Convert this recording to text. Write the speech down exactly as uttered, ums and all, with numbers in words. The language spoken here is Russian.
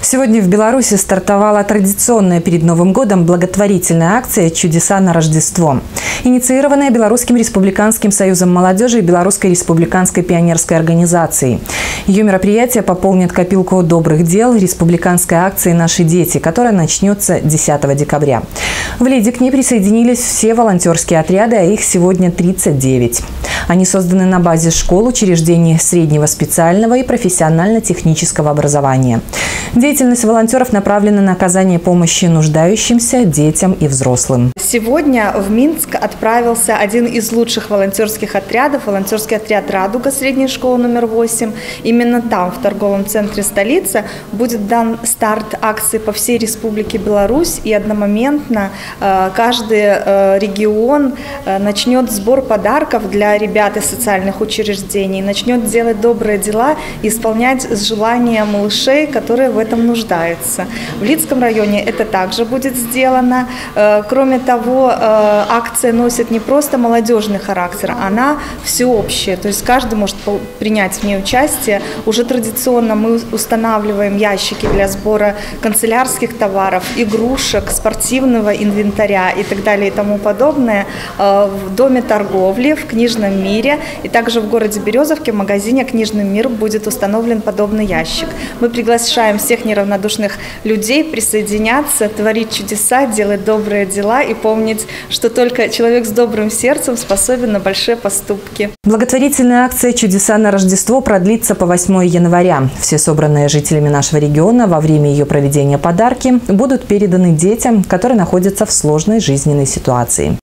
Сегодня в Беларуси стартовала традиционная перед Новым годом благотворительная акция «Чудеса на Рождество», инициированная Белорусским республиканским союзом молодежи и Белорусской республиканской пионерской организацией. Ее мероприятие пополнит копилку добрых дел республиканской акции «Наши дети», которая начнется десятого декабря. В Лиде к ней присоединились все волонтерские отряды, а их сегодня тридцать девять. Они созданы на базе школ, учреждений среднего специального и профессионально-технического образования. Деятельность волонтеров направлена на оказание помощи нуждающимся, детям и взрослым. Сегодня в Минск отправился один из лучших волонтерских отрядов, волонтерский отряд «Радуга» средней школы номер восемь. Именно там, в торговом центре столицы, будет дан старт акции по всей Республике Беларусь, и одномоментно каждый регион начнет сбор подарков для ребят из социальных учреждений, начнет делать добрые дела и исполнять желания малышей, которые в этом нуждаются. В Лидском районе это также будет сделано. Кроме того, акция носит не просто молодежный характер, она всеобщая, то есть каждый может принять в ней участие. Уже традиционно мы устанавливаем ящики для сбора канцелярских товаров, игрушек, спортивного инвентаря и так далее и тому подобное в Доме торговли, в Книжном мире, и также в городе Березовке в магазине «Книжный мир» будет установлен подобный ящик. Мы приглашаем всех неравнодушных людей присоединяться, творить чудеса, делать добрые дела и помнить, что только человек с добрым сердцем способен на большие поступки. Благотворительная акция «Чудеса на Рождество» продлится по восьмое января. Все собранные жителями нашего региона во время ее проведения подарки будут переданы детям, которые находятся в сложной жизненной ситуации.